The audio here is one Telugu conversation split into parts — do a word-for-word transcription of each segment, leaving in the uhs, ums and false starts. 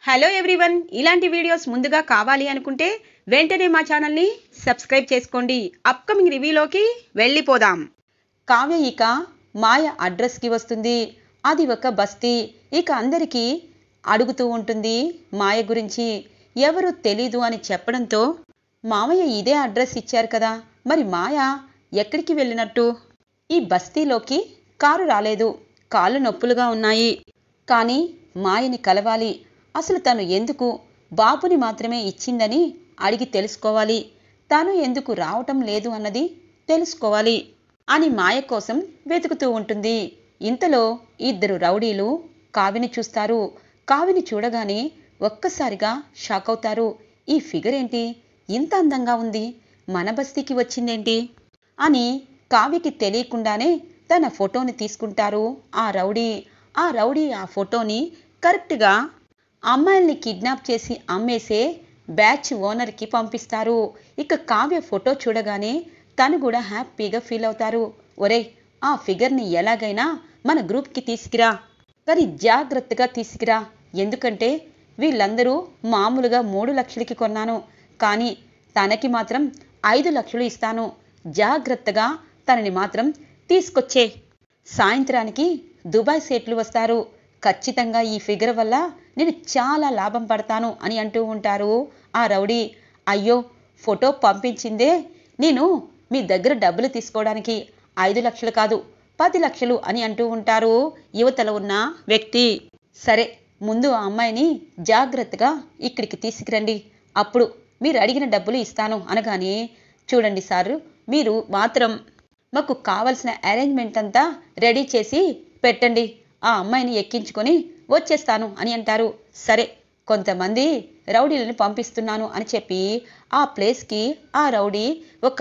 హలో ఎవ్రీవన్, ఇలాంటి వీడియోస్ ముందుగా కావాలి అనుకుంటే వెంటనే మా ఛానల్ని సబ్స్క్రైబ్ చేసుకోండి. అప్కమింగ్ రివ్యూలోకి వెళ్ళిపోదాం. కావ్య ఇక మాయ అడ్రస్కి వస్తుంది. అది ఒక బస్తీ. ఇక అందరికీ అడుగుతూ ఉంటుంది మాయ గురించి. ఎవరు తెలీదు అని చెప్పడంతో, మామయ్య ఇదే అడ్రస్ ఇచ్చారు కదా, మరి మాయ ఎక్కడికి వెళ్ళినట్టు? ఈ బస్తీలోకి కారు రాలేదు, కాళ్ళు నొప్పులుగా ఉన్నాయి. కానీ మాయని కలవాలి. అసలు తను ఎందుకు బాబుని మాత్రమే ఇచ్చిందని అడిగి తెలుసుకోవాలి. తను ఎందుకు రావటం లేదు అన్నది తెలుసుకోవాలి అని మాయ కోసం వెతుకుతూ ఉంటుంది. ఇంతలో ఇద్దరు రౌడీలు కావిని చూస్తారు. కావిని చూడగానే ఒక్కసారిగా షాక్ అవుతారు. ఈ ఫిగర్ ఏంటి ఇంత అందంగా ఉంది, మన బస్తీకి వచ్చిందేంటి అని కావికి తెలియకుండానే తన ఫోటోని తీసుకుంటారు ఆ రౌడీ. ఆ రౌడీ ఆ ఫోటోని కరెక్ట్గా అమ్మాయిల్ని కిడ్నాప్ చేసి అమ్మేసే బ్యాచ్ ఓనర్కి పంపిస్తారు. ఇక కావ్య ఫోటో చూడగానే తను కూడా హ్యాపీగా ఫీల్ అవుతారు. ఒరే, ఆ ఫిగర్ని ఎలాగైనా మన గ్రూప్కి తీసుకురా, కానీ జాగ్రత్తగా తీసుకురా. ఎందుకంటే వీళ్ళందరూ మామూలుగా మూడు లక్షలకి కొన్నాను, కానీ తనకి మాత్రం ఐదు లక్షలు ఇస్తాను. జాగ్రత్తగా తనని మాత్రం తీసుకొచ్చే. సాయంత్రానికి దుబాయ్ సేట్లు వస్తారు. ఖచ్చితంగా ఈ ఫిగర్ వల్ల నేను చాలా లాభం పడతాను అని అంటూ ఉంటారు ఆ రౌడీ. అయ్యో, ఫోటో పంపించిందే నేను మీ దగ్గర డబ్బులు తీసుకోవడానికి, ఐదు లక్షలు కాదు పది లక్షలు అని అంటూ ఉంటారు యువతల ఉన్న వ్యక్తి. సరే, ముందు ఆ అమ్మాయిని జాగ్రత్తగా ఇక్కడికి తీసుకురండి, అప్పుడు మీరు అడిగిన డబ్బులు ఇస్తాను అనగానే, చూడండి సార్, మీరు మాత్రం మాకు కావలసిన అరేంజ్మెంట్ అంతా రెడీ చేసి పెట్టండి, ఆ అమ్మాయిని ఎక్కించుకొని వచ్చేస్తాను అని అంటారు. సరే, కొంతమంది రౌడీలను పంపిస్తున్నాను అని చెప్పి ఆ ప్లేస్కి ఆ రౌడీ ఒక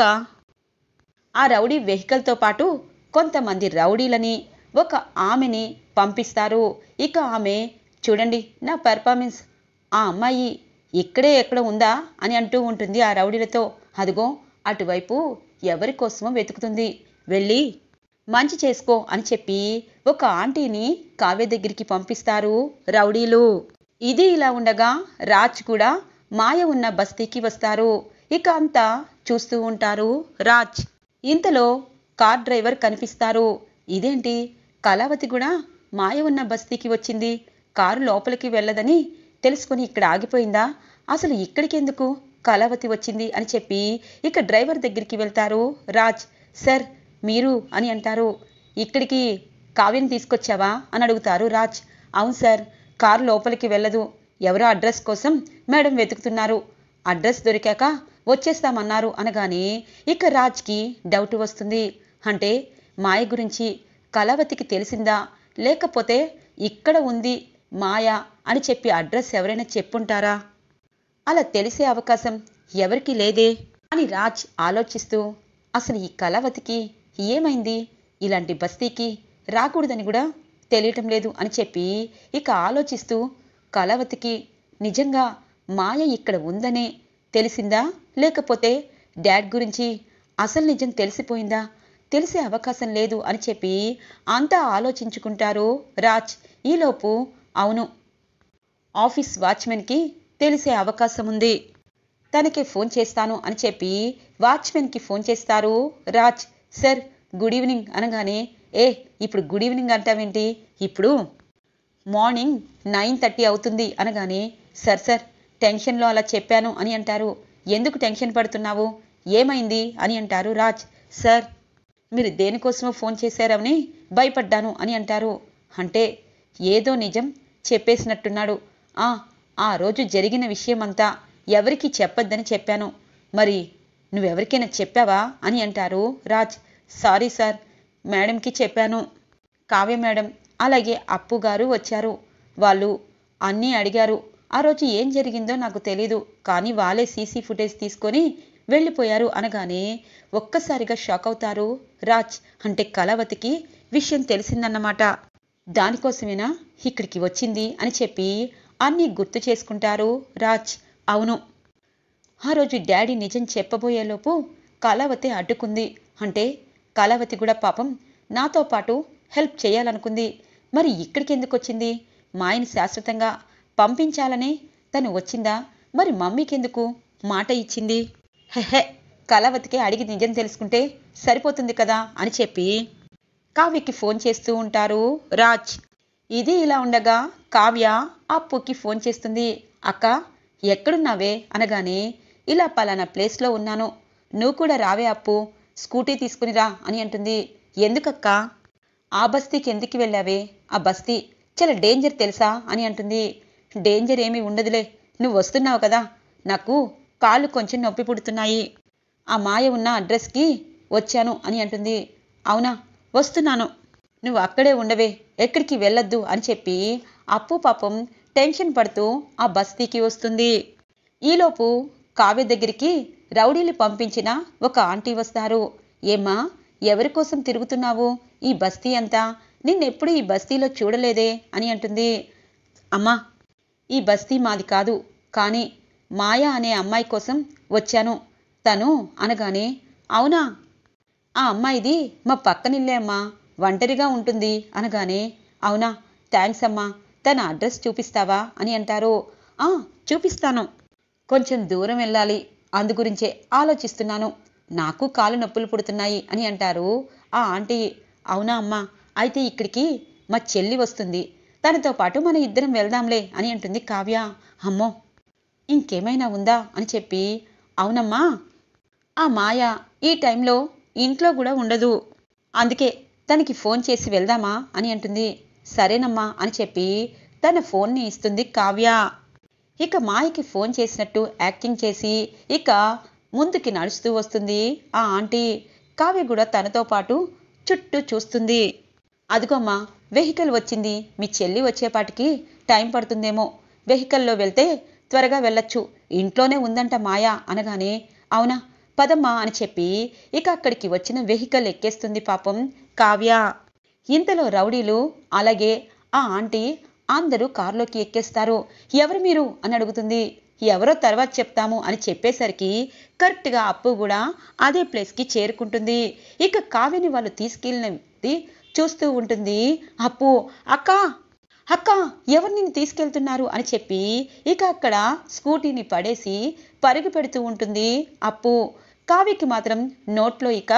ఆ రౌడీ వెహికల్తో పాటు కొంతమంది రౌడీలని, ఒక ఆమెని పంపిస్తారు. ఇక ఆమె, చూడండి నా పెర్ఫార్మెన్స్, ఆ అమ్మాయి ఇక్కడే ఎక్కడ ఉందా అని అంటూ ఉంటుంది ఆ రౌడీలతో. అదిగో అటువైపు ఎవరి కోసమో వెతుకుతుంది, వెళ్ళి మంచి చేసుకో అని చెప్పి ఒక ఆంటీని కావ్య దగ్గరికి పంపిస్తారు రౌడీలు. ఇది ఇలా ఉండగా రాజ్ కూడా మాయ ఉన్న బస్తీకి వస్తారు. ఇక అంతా చూస్తూ ఉంటారు రాజ్. ఇంతలో కార్ డ్రైవర్ కనిపిస్తారు. ఇదేంటి, కళావతి కూడా మాయ ఉన్న బస్తీకి వచ్చింది, కారు లోపలికి వెళ్ళదని తెలుసుకొని ఇక్కడ ఆగిపోయిందా, అసలు ఇక్కడికి ఎందుకు కళావతి వచ్చింది అని చెప్పి ఇక డ్రైవర్ దగ్గరికి వెళ్తారు రాజ్. సార్, మీరు అని అంటారు. ఇక్కడికి కావ్యని తీసుకొచ్చావా అని అడుగుతారు రాజ్. అవును సార్, కారు లోపలికి వెళ్ళదు, ఎవరో అడ్రస్ కోసం మేడం వెతుకుతున్నారు, అడ్రస్ దొరికాక వచ్చేస్తామన్నారు అనగానే ఇక రాజ్కి డౌట్ వస్తుంది. అంటే మాయ గురించి కళావతికి తెలిసిందా, లేకపోతే ఇక్కడ ఉంది మాయ అని చెప్పి అడ్రస్ ఎవరైనా చెప్పుంటారా? అలా తెలిసే అవకాశం ఎవరికి లేదే అని రాజ్ ఆలోచిస్తూ, అసలు ఈ కళావతికి ఏమైంది, ఇలాంటి బస్తీకి రాకూడదని కూడా తెలియటం లేదు అని చెప్పి ఇక ఆలోచిస్తూ, కళావతికి నిజంగా మాయ ఇక్కడ ఉందనే తెలిసిందా, లేకపోతే డాడ్ గురించి అసలు నిజం తెలిసిపోయిందా, తెలిసే అవకాశం లేదు అని చెప్పి అంతా ఆలోచించుకుంటారు రాజ్. ఈలోపు, అవును, ఆఫీస్ వాచ్మెన్కి తెలిసే అవకాశం ఉంది, తనకే ఫోన్ చేస్తాను అని చెప్పి వాచ్మెన్కి ఫోన్ చేస్తారు రాజ్. సార్, గుడ్ ఈవినింగ్ అనగానే, ఏ ఇప్పుడు గుడ్ ఈవినింగ్ అంటావేంటి, ఇప్పుడు మార్నింగ్ నైన్ థర్టీ అవుతుంది అనగానే, సార్ సార్ టెన్షన్లో అలా చెప్పాను అని అంటారు. ఎందుకు టెన్షన్ పడుతున్నావు, ఏమైంది అని అంటారు రాజ్. సార్, మీరు దేనికోసమో ఫోన్ చేశారని భయపడ్డాను అని అంటారు. అంటే ఏదో నిజం చెప్పేసినట్టున్నాడు. ఆ ఆ రోజు జరిగిన విషయమంతా ఎవరికి చెప్పొద్దని చెప్పాను, మరి నువ్వెవరికైనా చెప్పావా అని అంటారు రాజ్. సారీ సార్, మేడంకి చెప్పాను, కావ్య మేడం అలాగే అప్పు గారు వచ్చారు, వాళ్ళు అన్నీ అడిగారు, ఆ రోజు ఏం జరిగిందో నాకు తెలీదు, కానీ వాళ్ళే సీసీ ఫుటేజ్ తీసుకొని వెళ్ళిపోయారు అనగానే ఒక్కసారిగా షాక్ అవుతారు రాజ్. అంటే కళావతికి విషయం తెలిసిందన్నమాట, దానికోసమేనా ఇక్కడికి వచ్చింది అని చెప్పి అన్నీ గుర్తు చేసుకుంటారు రాజ్. అవును, ఆ రోజు డాడీ నిజం చెప్పబోయేలోపు కళావతి అడ్డుకుంది, అంటే కళావతి కూడా పాపం నాతో పాటు హెల్ప్ చేయాలనుకుంది, మరి ఇక్కడికి ఎందుకు వచ్చింది, మాయని శాశ్వతంగా పంపించాలనే తను వచ్చిందా? మరి మమ్మీకెందుకు మాట ఇచ్చింది? హెహె, కళావతికే అడిగి నిజం తెలుసుకుంటే సరిపోతుంది కదా అని చెప్పి కావ్యకి ఫోన్ చేస్తూ ఉంటారు రాజ్. ఇది ఇలా ఉండగా కావ్య అప్పుకి ఫోన్ చేస్తుంది. అక్క, ఎక్కడున్నావే అనగానే, ఇలా పలానా ప్లేస్లో ఉన్నాను, నువ్వు కూడా రావే అప్పు, స్కూటీ తీసుకుని రా అని అంటుంది. ఎందుకక్క? ఆ బస్తీకి ఎందుకు వెళ్ళావే? ఆ బస్తీ చాలా డేంజర్ తెలుసా అని అంటుంది. డేంజర్ ఏమీ ఉండదులే, నువ్వు వస్తున్నావు కదా, నాకు కాళ్ళు కొంచెం నొప్పి పుడుతున్నాయి, ఆ మాయ ఉన్న అడ్రస్కి వచ్చాను అని అంటుంది. అవునా, వస్తున్నాను, నువ్వు అక్కడే ఉండవే, ఎక్కడికి వెళ్ళొద్దు అని చెప్పి అప్పు పాపం టెన్షన్ పడుతూ ఆ బస్తీకి వస్తుంది. ఈలోపు కావ్య దగ్గరికి రౌడీలు పంపించిన ఒక ఆంటీ వస్తారు. ఏమ్మా, ఎవరి కోసం తిరుగుతున్నావు ఈ బస్తీ అంతా? నిన్నెప్పుడు ఈ బస్తీలో చూడలేదే అని అంటుంది. అమ్మా, ఈ బస్తీ మాది కాదు, కానీ మాయా అనే అమ్మాయి కోసం వచ్చాను. తను అనగానే, అవునా, ఆ అమ్మాయిది మా పక్కనిల్లే అమ్మా, ఒంటరిగా ఉంటుంది అనగానే, అవునా, థ్యాంక్స్ అమ్మా, తన అడ్రస్ చూపిస్తావా అని అంటారు. ఆ, చూపిస్తాను, కొంచెం దూరం వెళ్ళాలి, అందుగురించే ఆలోచిస్తున్నాను, నాకు కాలు నొప్పులు పుడుతున్నాయి అని అంటారు ఆ ఆంటీ. అవునా అమ్మా, అయితే ఇక్కడికి మా చెల్లి వస్తుంది, తనతో పాటు మన ఇద్దరం వెళ్దాంలే అని అంటుంది కావ్య. అమ్మో, ఇంకేమైనా ఉందా అని చెప్పి, అవునమ్మా, ఆ మాయ ఈ టైంలో ఇంట్లో కూడా ఉండదు, అందుకే తనకి ఫోన్ చేసి వెళ్దామా అని అంటుంది. సరేనమ్మా అని చెప్పి తన ఫోన్ని ఇస్తుంది కావ్య. ఇక మాయకి ఫోన్ చేసినట్టు యాక్టింగ్ చేసి ఇక ముందుకి నడుస్తూ వస్తుంది ఆ ఆంటీ. కావ్య కూడా తనతో పాటు చుట్టూ చూస్తుంది. అదిగోమ్మా, వెహికల్ వచ్చింది, మీ చెల్లి వచ్చేపాటికి టైం పడుతుందేమో, వెహికల్లో వెళ్తే త్వరగా వెళ్ళొచ్చు, ఇంట్లోనే ఉందంట మాయా అనగానే, అవునా, పదమ్మా అని చెప్పి ఇక అక్కడికి వచ్చిన వెహికల్ ఎక్కేస్తుంది పాపం కావ్య. ఇంతలో రౌడీలు అలాగే ఆ ఆంటీ అందరూ కారులోకి ఎక్కేస్తారు. ఎవరు మీరు అని అడుగుతుంది. ఎవరో తర్వాత చెప్తాము అని చెప్పేసరికి కరెక్ట్గా అప్పు కూడా అదే ప్లేస్కి చేరుకుంటుంది. ఇక కావ్యని వాళ్ళు తీసుకెళ్ళినది చూస్తూ ఉంటుంది అప్పు. అక్క, అక్క, ఎవరు నిన్ను తీసుకెళ్తున్నారు అని చెప్పి ఇక అక్కడ స్కూటీని పడేసి పరుగు పెడుతూ ఉంటుంది అప్పు. కావ్యకి మాత్రం నోట్లో ఇక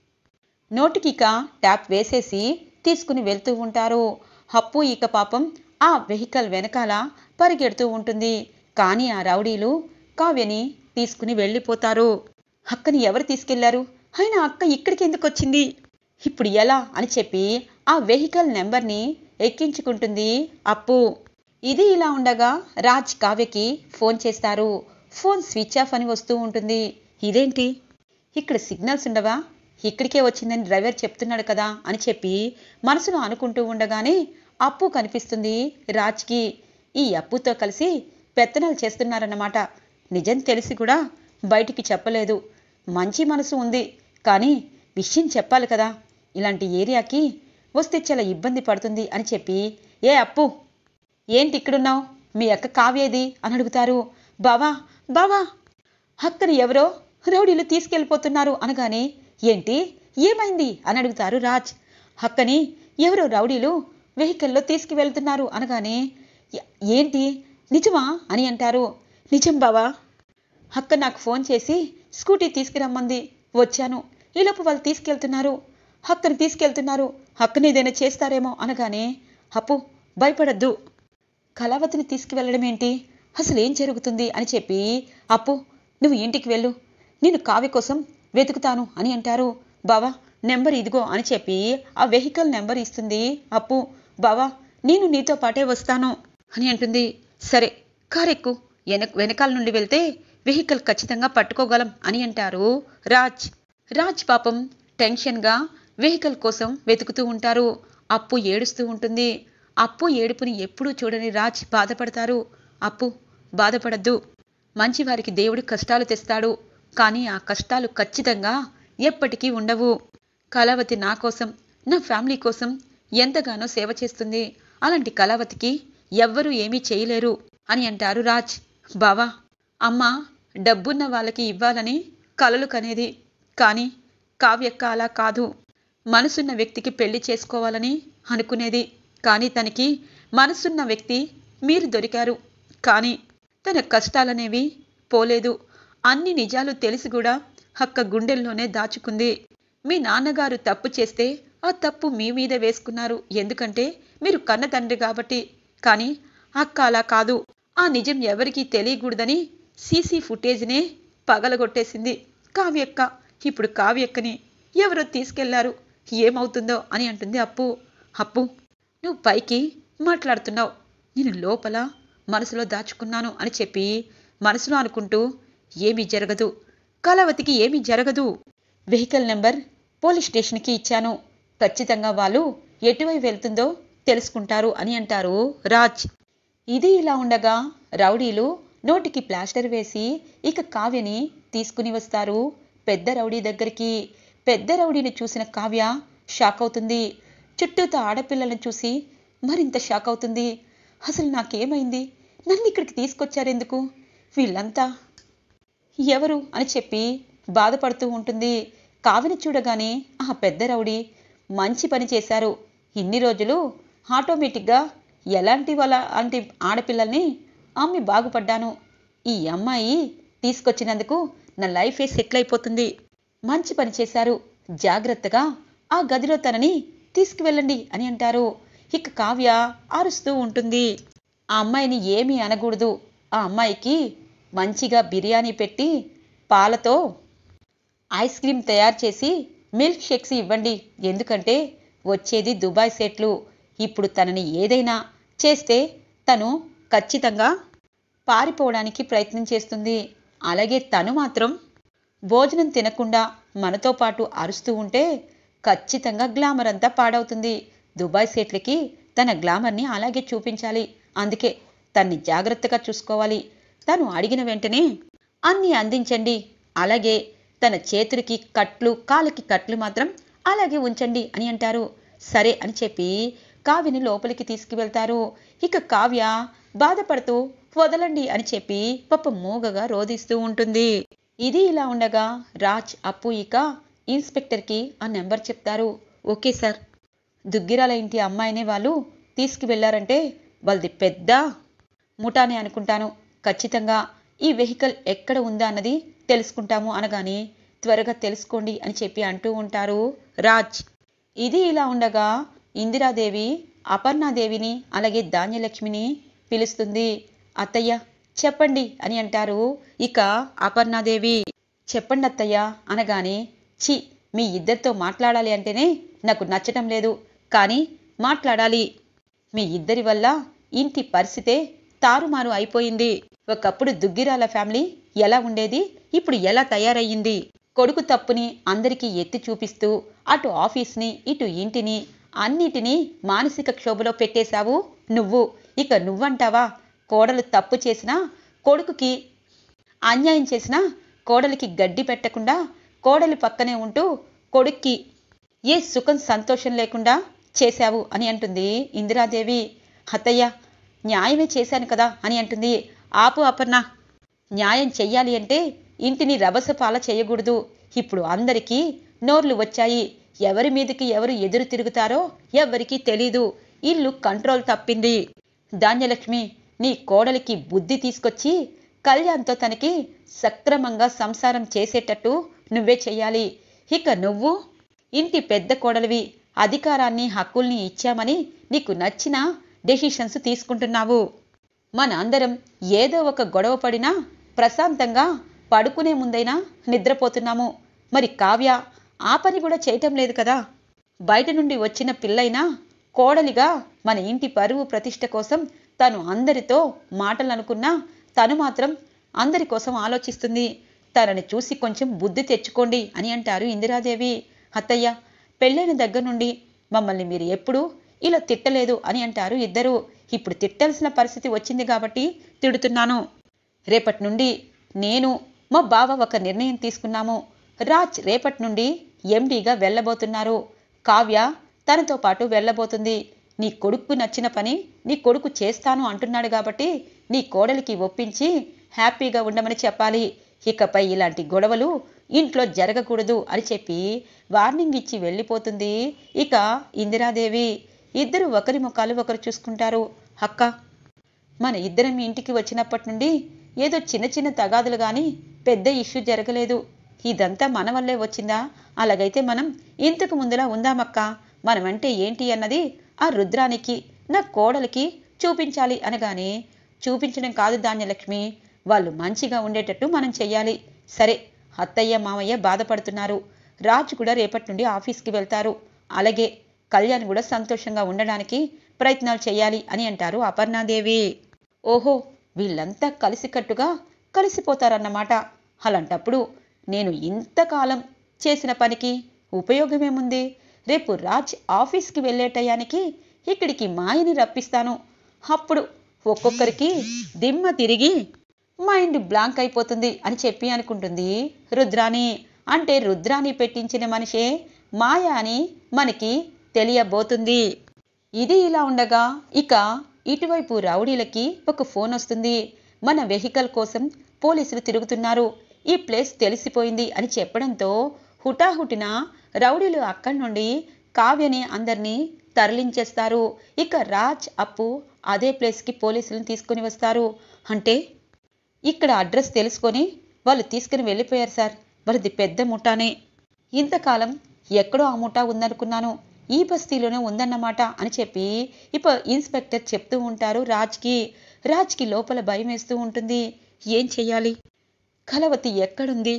నోటికి ఇక ట్యాప్ వేసేసి తీసుకుని వెళ్తూ ఉంటారు. అప్పు ఇక పాపం ఆ వెహికల్ వెనకాల పరిగెడుతూ ఉంటుంది. కానీ ఆ రౌడీలు కావ్యని తీసుకుని వెళ్ళిపోతారు. అక్కని ఎవరు తీసుకెళ్లారు? అయినా అక్క ఇక్కడికి ఎందుకు వచ్చింది? ఇప్పుడు ఎలా అని చెప్పి ఆ వెహికల్ నెంబర్ని ఎక్కించుకుంటుంది అప్పు. ఇది ఇలా ఉండగా రాజ్ కావ్యకి ఫోన్ చేస్తారు. ఫోన్ స్విచ్ ఆఫ్ అని వస్తూ ఉంటుంది. ఇదేంటి, ఇక్కడ సిగ్నల్స్ ఉండవా? ఇక్కడికే వచ్చిందని డ్రైవర్ చెప్తున్నాడు కదా అని చెప్పి మనసులో అనుకుంటూ ఉండగానే అప్పు కనిపిస్తుంది రాజ్కి. ఈ అప్పుతో కలిసి పెత్తనాలు చేస్తున్నారన్నమాట. నిజం తెలిసి కూడా బయటికి చెప్పలేదు. మంచి మనసు ఉంది, కానీ విషయం చెప్పాలి కదా, ఇలాంటి ఏరియాకి వస్తే చాలా ఇబ్బంది పడుతుంది అని చెప్పి, ఏ అప్పు, ఏంటి ఇక్కడున్నావు? మీ అక్క కావ్యేది అని అడుగుతారు. బావా, బావా, అక్కని ఎవరో రౌడీలు తీసుకెళ్ళిపోతున్నారు అనగానే, ఏంటి, ఏమైంది అని అడుగుతారు రాజ్. అక్కని ఎవరో రౌడీలు వెహికల్లో తీసుకువెళ్తున్నారు అనగానే, ఏంటి, నిజమా అని అంటారు. నిజం బావా, అక్క నాకు ఫోన్ చేసి స్కూటీ తీసుకురమ్మంది, వచ్చాను, ఈలోపు వాళ్ళు తీసుకెళ్తున్నారు, అక్కని తీసుకెళ్తున్నారు, అక్కని ఏదైనా చేస్తారేమో అనగానే, అప్పు భయపడద్దు, కళావతిని తీసుకువెళ్ళడం ఏంటి, అసలు ఏం జరుగుతుంది అని చెప్పి, అప్పు నువ్వు ఇంటికి వెళ్ళు, నేను కావ్య కోసం వెతుకుతాను అని అంటారు. బావా, నెంబర్ ఇదిగో అని చెప్పి ఆ వెహికల్ నెంబర్ ఇస్తుంది అప్పు. బావా, నేను నీతో పాటే వస్తాను అని అంటుంది. సరే, కారెక్కు, వెనక వెనకాల నుండి వెళ్తే వెహికల్ ఖచ్చితంగా పట్టుకోగలం అని అంటారు రాజ్. రాజ్ పాపం టెన్షన్గా వెహికల్ కోసం వెతుకుతూ ఉంటారు. అప్పు ఏడుస్తూ ఉంటుంది. అప్పు ఏడుపుని ఎప్పుడూ చూడని రాజ్ బాధపడతారు. అప్పు బాధపడద్దు, మంచివారికి దేవుడు కష్టాలు తెస్తాడు, కానీ ఆ కష్టాలు ఖచ్చితంగా ఎప్పటికీ ఉండవు. కళావతి నా కోసం, నా ఫ్యామిలీ కోసం ఎంతగానో సేవ చేస్తుంది, అలాంటి కళావతికి ఎవ్వరూ ఏమీ చేయలేరు అని అంటారు రాజ్. బావా, అమ్మ డబ్బున్న వాళ్ళకి ఇవ్వాలని కలలు కనేది, కానీ కావ్యక్క అలా కాదు, మనసున్న వ్యక్తికి పెళ్లి చేసుకోవాలని అనుకునేది, కానీ తనకి మనసున్న వ్యక్తి మీరు దొరికారు, కానీ తన కష్టాలనేవి పోలేదు. అన్ని నిజాలు తెలిసి కూడా అక్క గుండెల్లోనే దాచుకుంది. మీ నాన్నగారు తప్పు చేస్తే ఆ తప్పు మీ మీద వేసుకున్నారు, ఎందుకంటే మీరు కన్న తండ్రి కాబట్టి. కానీ అక్క అలా కాదు. ఆ నిజం ఎవరికీ తెలియకూడదని సీసీ ఫుటేజ్నే పగలగొట్టేసింది కావ్యక్క. ఇప్పుడు కావ్యక్కని ఎవరో తీసుకెళ్లారు, ఏమవుతుందో అని అంటుంది అప్పు. అప్పు, నువ్వు పైకి మాట్లాడుతున్నావు, నేను లోపల మనసులో దాచుకున్నాను అని చెప్పి మనసులో అనుకుంటూ, ఏమీ జరగదు కళావతికి, ఏమీ జరగదు. వెహికల్ నెంబర్ పోలీస్ స్టేషన్కి ఇచ్చాను, ఖచ్చితంగా వాళ్ళు ఎటువైపు వెళ్తుందో తెలుసుకుంటారు అని అంటారు రాజ్. ఇది ఇలా ఉండగా రౌడీలు నోటికి ప్లాస్టర్ వేసి ఇక కావ్యని తీసుకుని వస్తారు పెద్ద రౌడీ దగ్గరికి. పెద్ద రౌడీని చూసిన కావ్య షాక్ అవుతుంది. చుట్టూతో ఆడపిల్లలను చూసి మరింత షాక్ అవుతుంది. అసలు నాకేమైంది, నన్ను ఇక్కడికి తీసుకొచ్చారెందుకు, వీళ్ళంతా ఎవరు అని చెప్పి బాధపడుతూ ఉంటుంది. కావ్యని చూడగానే ఆ పెద్ద రౌడీ, మంచి పని చేశారు, ఇన్ని రోజులు ఆటోమేటిక్గా ఎలాంటి వాళ్ళ అంటే ఆడపిల్లల్ని అమ్మి బాగుపడ్డాను, ఈ అమ్మాయి తీసుకొచ్చినందుకు నా లైఫే సెటిల్ అయిపోతుంది, మంచి పని చేశారు, జాగ్రత్తగా ఆ గదిలో తనని తీసుకువెళ్ళండి అని అంటారు. ఇక కావ్య అరుస్తూ ఉంటుంది. ఆ అమ్మాయిని ఏమీ అనకూడదు, ఆ అమ్మాయికి మంచిగా బిర్యానీ పెట్టి పాలతో ఐస్ క్రీమ్ తయారు చేసి మిల్క్ షేక్స్ ఇవ్వండి, ఎందుకంటే వచ్చేది దుబాయ్ సెట్లు, ఇప్పుడు తనని ఏదైనా చేస్తే తను ఖచ్చితంగా పారిపోవడానికి ప్రయత్నం చేస్తుంది. అలాగే తను మాత్రం భోజనం తినకుండా మనతో పాటు అరుస్తూ ఉంటే ఖచ్చితంగా గ్లామర్ అంతా పాడవుతుంది. దుబాయ్ సెట్లకి తన గ్లామర్ని అలాగే చూపించాలి, అందుకే తన్ని జాగ్రత్తగా చూసుకోవాలి, తను అడిగిన వెంటనే అన్నీ అందించండి, అలాగే తన చేతులకి కట్లు కాళ్ళకి కట్లు మాత్రం అలాగే ఉంచండి అని అంటారు. సరే అని చెప్పి కావ్యని లోపలికి తీసుకువెళ్తారు. ఇక కావ్య బాధపడుతూ వదలండి అని చెప్పి పాప మూగగా రోధిస్తూ ఉంటుంది. ఇది ఇలా ఉండగా రాజ్ అప్పు ఇక ఇన్స్పెక్టర్కి ఆ నెంబర్ చెప్తారు. ఓకే సార్, దుగ్గిరాల ఇంటి అమ్మాయినే వాళ్ళు తీసుకువెళ్లారంటే వాళ్ళది పెద్ద ముఠానే అనుకుంటాను, ఖచ్చితంగా ఈ వెహికల్ ఎక్కడ ఉందా అన్నది తెలుసుకుంటాము అనగానే త్వరగా తెలుసుకోండి అని చెప్పి అంటూ ఉంటారు రాజ్. ఇది ఇలా ఉండగా ఇందిరాదేవి అపర్ణాదేవిని అలాగే ధాన్యలక్ష్మిని పిలుస్తుంది. అత్తయ్య చెప్పండి అని అంటారు ఇక అపర్ణాదేవి. చెప్పండి అత్తయ్య అనగానే, చి మీ ఇద్దరితో మాట్లాడాలి అంటేనే నాకు నచ్చటం లేదు, కానీ మాట్లాడాలి, మీ ఇద్దరి వల్ల ఇంటి పరిస్థితే తారుమారు అయిపోయింది. ఒకప్పుడు దుగ్గిరాల ఫ్యామిలీ ఎలా ఉండేది, ఇప్పుడు ఎలా తయారయ్యింది. కొడుకు తప్పుని అందరికీ ఎత్తి చూపిస్తూ అటు ఆఫీస్ని ఇటు ఇంటిని అన్నిటినీ మానసిక క్షోభలో పెట్టేశావు నువ్వు. ఇక నువ్వంటావా, కోడలు తప్పు చేసినా కొడుకుకి అన్యాయం చేసినా కోడలికి గడ్డి పెట్టకుండా కోడలి పక్కనే ఉంటూ కొడుక్కి ఏ సుఖం సంతోషం లేకుండా చేశావు అని అంటుంది ఇందిరాదేవి. అత్తయ్య న్యాయమే చేశాను కదా అని అంటుంది. ఆపు అపర్ణ, న్యాయం చెయ్యాలి అంటే ఇంటిని రభసపాల చేయకూడదు. ఇప్పుడు అందరికీ నోర్లు వచ్చాయి, ఎవరి మీదకి ఎవరు ఎదురు తిరుగుతారో ఎవరికీ తెలీదు, ఇల్లు కంట్రోల్ తప్పింది. ధాన్యలక్ష్మి, నీ కోడలికి బుద్ధి తీసుకొచ్చి కళ్యాణ్తో తనకి సక్రమంగా సంసారం చేసేటట్టు నువ్వే చెయ్యాలి. ఇక నువ్వు ఇంటి పెద్ద కోడలివి, అధికారాన్ని హక్కుల్ని ఇచ్చామని నీకు నచ్చిన డెసిషన్స్ తీసుకుంటున్నావు. మన అందరం ఏదో ఒక గొడవ పడినా ప్రశాంతంగా పడుకునే ముందైనా నిద్రపోతున్నాము. మరి కావ్య ఆ పని కూడా చేయటం లేదు కదా. బయట నుండి వచ్చిన పిల్లైనా కోడలిగా మన ఇంటి పరువు ప్రతిష్ట కోసం తను అందరితో మాటలు అనుకున్నా తను మాత్రం అందరి కోసం ఆలోచిస్తుంది. తనని చూసి కొంచెం బుద్ధి తెచ్చుకోండి అని అంటారు ఇందిరాదేవి. అత్తయ్య, పెళ్ళైన దగ్గర నుండి మమ్మల్ని మీరు ఎప్పుడూ ఇలా తిట్టలేదు అని అంటారు ఇద్దరు. ఇప్పుడు తిట్టాల్సిన పరిస్థితి వచ్చింది కాబట్టి తిడుతున్నాను. రేపటి నుండి నేను మా బావ ఒక నిర్ణయం తీసుకున్నాము. రాజ్ రేపటి నుండి ఎండీగా వెళ్ళబోతున్నారు. కావ్య తనతో పాటు వెళ్ళబోతుంది. నీ కొడుకు నచ్చిన పని నీ కొడుకు చేస్తాను అంటున్నాడు కాబట్టి నీ కోడలికి ఒప్పించి హ్యాపీగా ఉండమని చెప్పాలి. ఇకపై ఇలాంటి గొడవలు ఇంట్లో జరగకూడదు అని చెప్పి వార్నింగ్ ఇచ్చి వెళ్ళిపోతుంది ఇక ఇందిరాదేవి. ఇద్దరు ఒకరి ముఖాలు ఒకరు చూసుకుంటారు. అక్క, మన ఇద్దరం మీ ఇంటికి వచ్చినప్పటి నుండి ఏదో చిన్న చిన్న తగాదులు గాని పెద్ద ఇష్యూ జరగలేదు. ఇదంతా మన వల్లే వచ్చిందా? అలాగైతే మనం ఇంతకు ముందులా ఉందామక్క. మనమంటే ఏంటి అన్నది ఆ రుద్రానికి, నా కోడలికి చూపించాలి అనగానే, చూపించడం కాదు ధాన్యలక్ష్మి, వాళ్ళు మంచిగా ఉండేటట్టు మనం చెయ్యాలి. సరే, అత్తయ్య మామయ్య బాధపడుతున్నారు. రాజు కూడా రేపటి నుండి ఆఫీస్కి వెళ్తారు. అలాగే కళ్యాణ్ కూడా సంతోషంగా ఉండడానికి ప్రయత్నాలు చేయాలి అని అంటారు అపర్ణాదేవి. ఓహో, వీళ్ళంతా కలిసికట్టుగా కలిసిపోతారన్నమాట. అలాంటప్పుడు నేను ఇంతకాలం చేసిన పనికి ఉపయోగమేముంది? రేపు రాజ్ ఆఫీస్కి వెళ్ళే టయానికి ఇక్కడికి మాయని రప్పిస్తాను. అప్పుడు ఒక్కొక్కరికి దిమ్మ తిరిగి మైండ్ బ్లాంక్ అయిపోతుంది అని చెప్పి అనుకుంటుంది రుద్రాణి. అంటే రుద్రాణి పెట్టించిన మనిషే మాయ అని మనకి తెలియబోతుంది. ఇది ఇలా ఉండగా ఇక ఇటువైపు రౌడీలకి ఒక ఫోన్ వస్తుంది. మన వెహికల్ కోసం పోలీసులు తిరుగుతున్నారు, ఈ ప్లేస్ తెలిసిపోయింది అని చెప్పడంతో హుటాహుటిన రౌడీలు అక్కడి నుండి కావ్యని అందరినీ తరలించేస్తారు. ఇక రాజ్ అప్పు అదే ప్లేస్కి పోలీసులను తీసుకుని వస్తారు. అంటే ఇక్కడ అడ్రస్ తెలుసుకొని వాళ్ళు తీసుకుని వెళ్ళిపోయారు సార్, వాళ్ళది పెద్ద ముఠానే. ఇంతకాలం ఎక్కడో ఆ ముఠా ఉందనుకున్నాను, ఈ బస్తీలోనే ఉందన్నమాట అని చెప్పి ఇప్ప ఇన్స్పెక్టర్ చెప్తూ ఉంటారు రాజ్కి. రాజ్కి లోపల భయం వేస్తూ ఉంటుంది. ఏం చెయ్యాలి? కలవతి ఎక్కడుంది?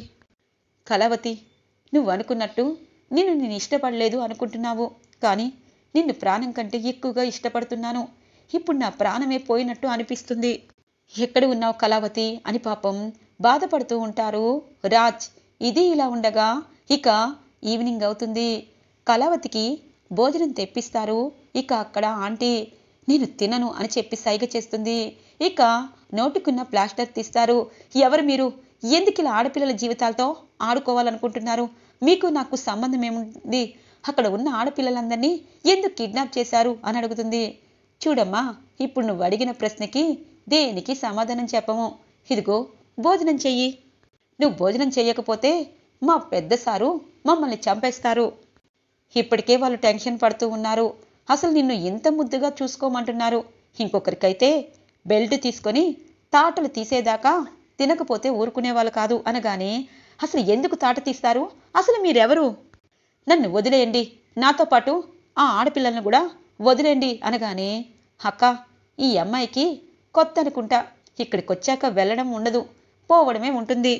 కలవతి, నువ్వు అనుకున్నట్టు నిన్ను నేను ఇష్టపడలేదు అనుకుంటున్నావు, కానీ నిన్ను ప్రాణం కంటే ఎక్కువగా ఇష్టపడుతున్నాను. ఇప్పుడు నా ప్రాణమే పోయినట్టు అనిపిస్తుంది. ఎక్కడ ఉన్నావు కళావతి అని పాపం బాధపడుతూ ఉంటారు రాజ్. ఇది ఇలా ఉండగా ఇక ఈవినింగ్ అవుతుంది. కళావతికి భోజనం తెప్పిస్తారు. ఇక అక్కడ ఆంటీ నేను తినను అని చెప్పి సైగ చేస్తుంది. ఇక నోటికున్న ప్లాస్టర్ తీస్తారు. ఎవరు మీరు? ఎందుకు ఇలా ఆడపిల్లల జీవితాలతో ఆడుకోవాలనుకుంటున్నారు? మీకు నాకు సంబంధం ఏముంది? అక్కడ ఉన్న ఆడపిల్లలందరినీ ఎందుకు కిడ్నాప్ చేశారు అని అడుగుతుంది. చూడమ్మా, ఇప్పుడు నువ్వు అడిగిన ప్రశ్నకి దేనికి సమాధానం చెప్పము. ఇదిగో భోజనం చెయ్యి. నువ్వు భోజనం చెయ్యకపోతే మా పెద్ద సారు మమ్మల్ని చంపేస్తారు. ఇప్పటికే వాళ్ళు టెన్షన్ పడుతూ ఉన్నారు. అసలు నిన్ను ఇంత ముద్దుగా చూసుకోమంటున్నారు. ఇంకొకరికైతే బెల్ట్ తీసుకొని తాటలు తీసేదాకా తినకపోతే ఊరుకునేవాళ్ళు కాదు అనగానే, అసలు ఎందుకు తాట తీస్తారు? అసలు మీరెవరు? నన్ను వదిలేయండి, నాతో పాటు ఆ ఆడపిల్లలను కూడా వదిలేండి అనగానే, అక్క ఈ అమ్మాయికి కొత్త అనుకుంటా, ఇక్కడికి వచ్చాక వెళ్ళడం ఉండదు, పోవడమే ఉంటుంది.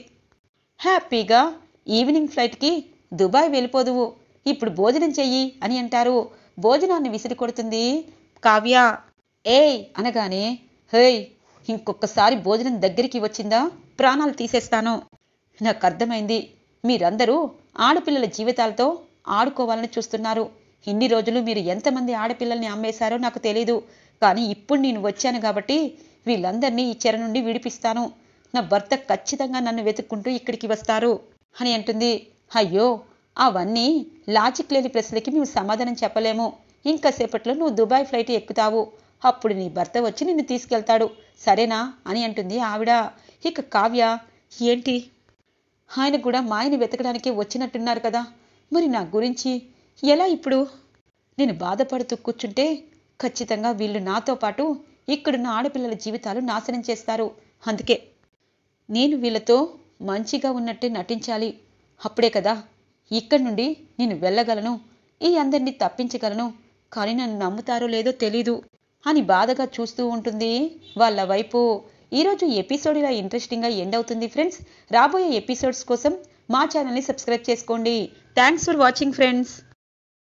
హ్యాపీగా ఈవినింగ్ ఫ్లైట్కి దుబాయ్ వెళ్ళిపోదువు, ఇప్పుడు భోజనం చెయ్యి అని అంటారు. భోజనాన్ని విసిరి కొడుతుంది కావ్య. ఏయ్ అనగానే, హేయ్ ఇంకొకసారి భోజనం దగ్గరికి వచ్చిందా ప్రాణాలు తీసేస్తాను. నాకు అర్థమైంది, మీరందరూ ఆడపిల్లల జీవితాలతో ఆడుకోవాలని చూస్తున్నారు. ఇన్ని రోజులు మీరు ఎంతమంది ఆడపిల్లల్ని అమ్మేశారో నాకు తెలీదు, కానీ ఇప్పుడు నేను వచ్చాను కాబట్టి వీళ్ళందరినీ ఈ చెర నుండి విడిపిస్తాను. నా భర్త ఖచ్చితంగా నన్ను వెతుక్కుంటూ ఇక్కడికి వస్తారు అని అంటుంది. అయ్యో, అవన్నీ లాజిక్ లేని ప్రశ్నలకి మేము సమాధానం చెప్పలేము. ఇంకాసేపట్లో నువ్వు దుబాయ్ ఫ్లైట్ ఎక్కుతావు, అప్పుడు నీ భర్త వచ్చి నిన్ను తీసుకెళ్తాడు, సరేనా అని అంటుంది ఆవిడ. ఇక కావ్య, ఏంటి ఆయన కూడా మాయని వెతకడానికి వచ్చినట్టున్నారు కదా, మరి నా గురించి ఎలా ఇప్పుడు? నేను బాధపడుతూ కూర్చుంటే ఖచ్చితంగా వీళ్ళు నాతో పాటు ఇక్కడున్న ఆడపిల్లల జీవితాలు నాశనం చేస్తారు. అందుకే నేను వీళ్ళతో మంచిగా ఉన్నట్టే నటించాలి. అప్పుడే కదా ఇక్కడి నుండి నేను వెళ్ళగలను, ఈ అందరినీ తప్పించగలను. కానీ నన్ను నమ్ముతారో లేదో తెలీదు అని బాధగా చూస్తూ ఉంటుంది వాళ్ళ వైపు. ఈరోజు ఎపిసోడ్ ఇలా ఇంట్రెస్టింగ్గా ఎండ్ అవుతుంది ఫ్రెండ్స్. రాబోయే ఎపిసోడ్స్ కోసం మా ఛానల్ని సబ్స్క్రైబ్ చేసుకోండి. Thanks for watching friends.